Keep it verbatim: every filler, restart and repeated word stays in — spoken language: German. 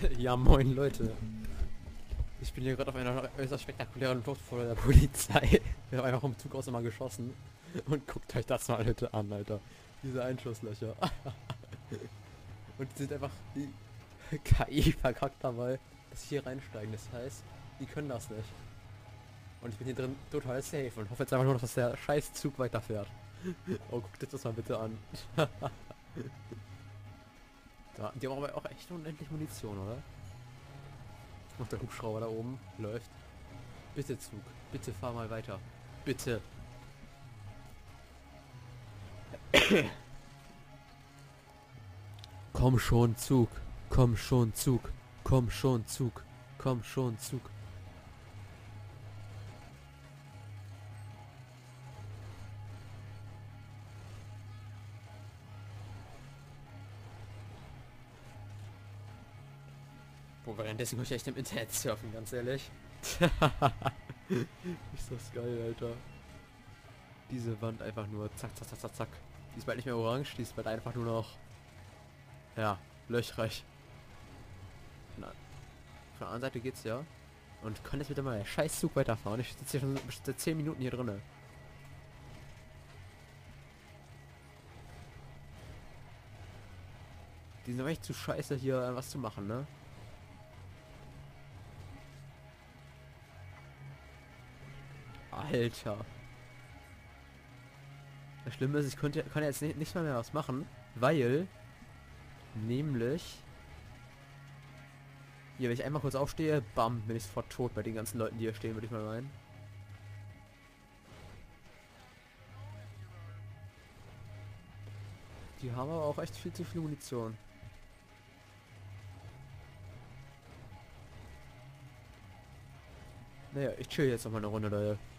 Ja, moin Leute. Ich bin hier gerade auf einer äußerst spektakulären Flucht vor der Polizei. Wir haben einfach vom Zug aus immer geschossen. Und guckt euch das mal bitte an, Alter. Diese Einschusslöcher. Und die sind einfach die K I verkackt dabei, dass sie hier reinsteigen. Das heißt, die können das nicht. Und ich bin hier drin total safe und hoffe jetzt einfach nur, dass der scheiß Zug weiterfährt. Oh, guckt euch das mal bitte an. Da, die haben aber auch echt unendlich Munition, oder? Und der Hubschrauber da oben läuft. Bitte Zug, bitte fahr mal weiter. Bitte. Komm schon Zug, komm schon Zug, komm schon Zug, komm schon Zug. Wo währenddessen muss ich echt im Internet surfen, ganz ehrlich. Ist das geil, Alter. Diese Wand einfach nur zack, zack, zack, zack, zack. Die ist bald nicht mehr orange, die ist bald einfach nur noch, ja, löchrig. Na, von der anderen Seite geht's ja. Und kann jetzt bitte mal der Scheißzug weiterfahren. Ich sitze hier schon seit zehn Minuten hier drinne. Die sind aber echt zu scheiße hier was zu machen, ne? Alter. Das Schlimme ist, ich konnte, kann jetzt nicht, nicht mal mehr was machen, weil, nämlich, hier, wenn ich einmal kurz aufstehe, bam, bin ich sofort tot bei den ganzen Leuten, die hier stehen, würde ich mal meinen. Die haben aber auch echt viel zu viel Munition. Naja, ich chill jetzt noch mal eine Runde, Leute.